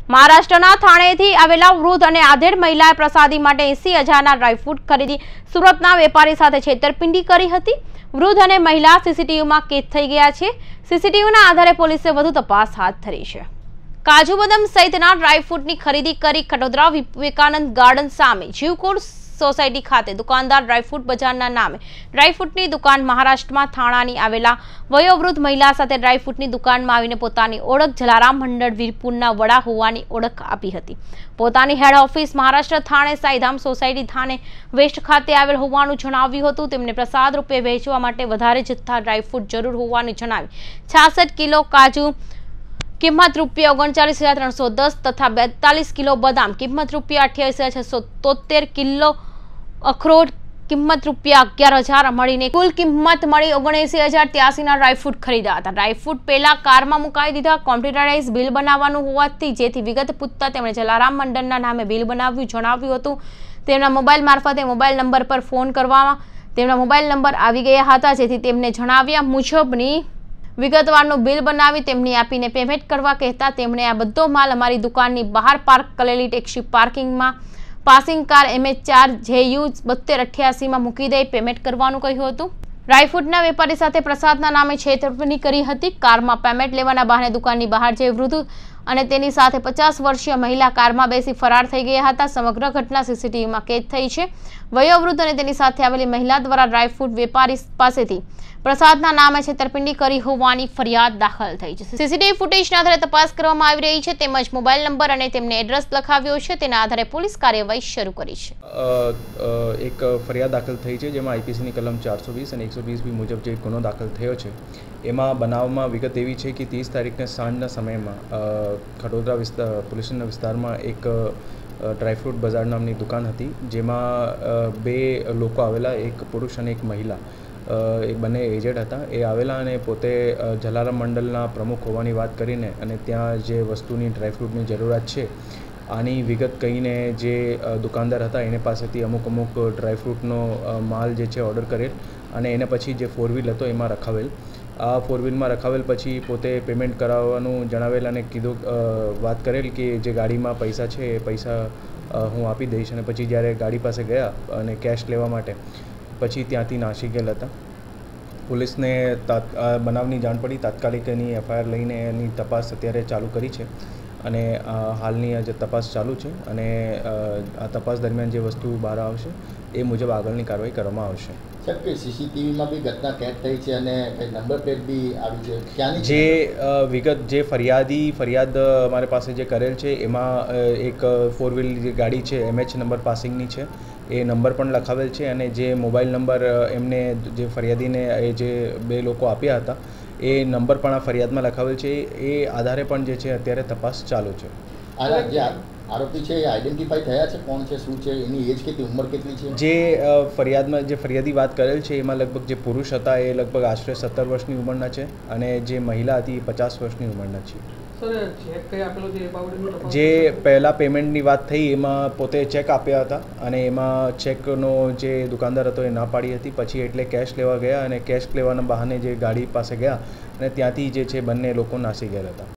મહારાષ્ટ્રના થાણેથી આવેલા વૃદ્ધ અને આધેડ મહિલાએ પ્રસાદી માટે 80,000ના ડ્રાયફ્રૂટ ખરીદી સુરતના વેપારી સાથે છેતરપિંડી કરી હતી। વૃદ્ધ અને મહિલા સીસીટીવીમાં કેદ થઈ ગયા છે। સીસીટીવીના આધારે પોલીસે વધુ તપાસ હાથ ધરી છે। કાજુ બદામ સહિતના ડ્રાયફ્રૂટની ખરીદી કરી ખટોદરા વિવેકાનંદ ગાર્ડન સામે જીવકોડ સોસાયટી ખાતે દુકાનદાર ડ્રાયફ્રૂટ બજારના નામે ડ્રાયફ્રૂટની દુકાન મહારાષ્ટ્રમાં થાણાની આવેલા વયોવૃદ્ધ મહિલા સાથે ડ્રાયફ્રૂટની દુકાનમાં આવીને પોતાની ઓળખ જલારામ મંડળ વીરપુરના વડા હોવાની ઓળખ આપી હતી। પોતાની head office Maharashtra Thane Saidham society Thane west ખાતે આવેલ હોવાનું જણાવ્યું હતું। તેમને પ્રસાદ રૂપે વેચવા માટે વધારે જથ્થા ડ્રાયફ્રૂટ જરૂર હોવાનું જણાવી 66 કિલો કાજુ કિંમત ₹39,310 તથા 42 કિલો બદામ કિંમત ₹28,673 કિલો અખરોટ કિંમત ₹11,000 મળીને કુલ કિંમત મળી 79,083ના ડ્રાયફ્રૂટ ખરીદ્યા હતા। ડ્રાયફ્રૂટ પહેલા કારમાં મુકાઈ દીધા। કોમ્પ્યુટરાઇઝ બિલ બનાવવાનું હોવાથી જેથી વિગત પૂછતા તેમણે જલારામ મંડળના નામે બિલ બનાવ્યું જણાવ્યું હતું। તેમના મોબાઈલ મારફતે મોબાઈલ નંબર પર ફોન કરવામાં તેમના મોબાઈલ નંબર આવી ગયા હતા, જેથી તેમને જણાવ્યા મુજબની વિગતવારનું બિલ બનાવી તેમની આપીને પેમેન્ટ કરવા કહેતા તેમણે આ બધો માલ અમારી દુકાનની બહાર પાર્ક કરેલી ટેક્સી પાર્કિંગમાં પાસિંગ કાર MH4JU 7288માં મૂકી દઈ પેમેન્ટ કરવાનું કહ્યું હતું। ડ્રાયફ્રૂટના વેપારી સાથે પ્રસાદના નામે છેતરપિંડી કરી હતી। કારમાં પેમેન્ટ લેવાના બહાને દુકાનની બહાર જઈ વૃદ્ધ અને તેની સાથે 50 વર્ષીય મહિલા કારમાં બેસી ફરાર થઈ ગયા હતા। સમગ્ર ઘટના સીસીટીવીમાં કેદ થઈ છે। વયોવૃદ્ધ અને તેની સાથે આવેલી મહિલા દ્વારા ડ્રાયફ્રૂટ વેપારી પાસેથી પ્રસાદના નામે છેતરપિંડી કરી હોવાની ફરિયાદ દાખલ થઈ છે। સીસીટીવી ફૂટેજના આધારે તપાસ કરવામાં આવી રહી છે, તેમજ મોબાઈલ નંબર અને તેમને એડ્રેસ લખાવ્યો છે, તેના આધારે પોલીસ કાર્યવાહી શરૂ કરી છે। એક ફરિયાદ દાખલ થઈ છે, જેમાં આઈપીસીની કલમ 420 અને 120 મુજબ જે ગુનો દાખલ થયો છે, એમાં બનાવમાં વિગત એવી છે કે 30 તારીખને સાંજના સમયમાં ખટોદરા પોલીસના વિસ્તારમાં એક ડ્રાયફ્રૂટ બજાર નામની દુકાન હતી, જેમાં બે લોકો આવેલા, એક પુરુષ અને એક મહિલા, એ બંને એજેડ હતા। એ આવેલા અને પોતે જલારામ મંડળના પ્રમુખ હોવાની વાત કરીને અને ત્યાં જે વસ્તુની ડ્રાયફ્રૂટની જરૂરિયાત છે આની વિગત કહીને જે દુકાનદાર હતા એને પાસેથી અમુક ડ્રાયફ્રૂટનો માલ જે છે ઓર્ડર કરેલ અને એને પછી જે 4 વ્હીલ હતો એમાં રખાવેલ। આ 4 વ્હીલમાં રખાવેલ પછી પોતે પેમેન્ટ કરાવવાનું જણાવેલ અને કીધું વાત કરેલ કે જે ગાડીમાં પૈસા છે એ પૈસા હું આપી દઈશ, અને પછી જ્યારે ગાડી પાસે ગયા અને કેશ લેવા માટે પછી ત્યાંથી નાસી ગયેલ હતા। પોલીસને બનાવની જાણ પડી, તાત્કાલિક એની FIR લઈને એની તપાસ અત્યારે ચાલુ કરી છે અને હાલની જે તપાસ ચાલુ છે અને આ તપાસ દરમિયાન જે વસ્તુ બહાર આવશે એ મુજબ આગળની કાર્યવાહી કરવામાં આવશે। સાહેબ, કે સીસીટીવીમાં બી ઘટના કેદ થઈ છે અને નંબર પ્લેટ બી આવી છે, ક્યાંની જે વિગત જે ફરિયાદ અમારી પાસે જે કરેલ છે એમાં એક 4 વ્હીલ જે ગાડી છે MH નંબર પાસિંગની છે, એ નંબર પણ લખાવેલ છે અને જે મોબાઈલ નંબર એમને જે ફરિયાદીને એ જે બે લોકો આપ્યા હતા એ નંબર પણ આ ફરિયાદમાં લખાવેલ છે। એ આધારે પણ જે છે અત્યારે તપાસ ચાલુ છે। આરોપી છે આઈડેન્ટિફાઈ થયા છે, કોણ છે, શું છે, એની એજ કેટલી, ઉંમર કેટલી છે? જે ફરિયાદમાં જે ફરિયાદી વાત કરેલ છે એમાં લગભગ જે પુરુષ હતા એ લગભગ આશરે 17 વર્ષની ઉંમરના છે અને જે મહિલા હતી એ 50 વર્ષની ઉંમરના છે। જે પહેલાં પેમેન્ટની વાત થઈ એમાં પોતે ચેક આપ્યા હતા અને એમાં ચેકનો જે દુકાનદાર હતો એ ના પાડી હતી, પછી એટલે કેશ લેવા ગયા અને કેશ લેવાના બહાને જે ગાડી પાસે ગયા અને ત્યાંથી જે છે બંને લોકો નાસી ગયેલા હતા।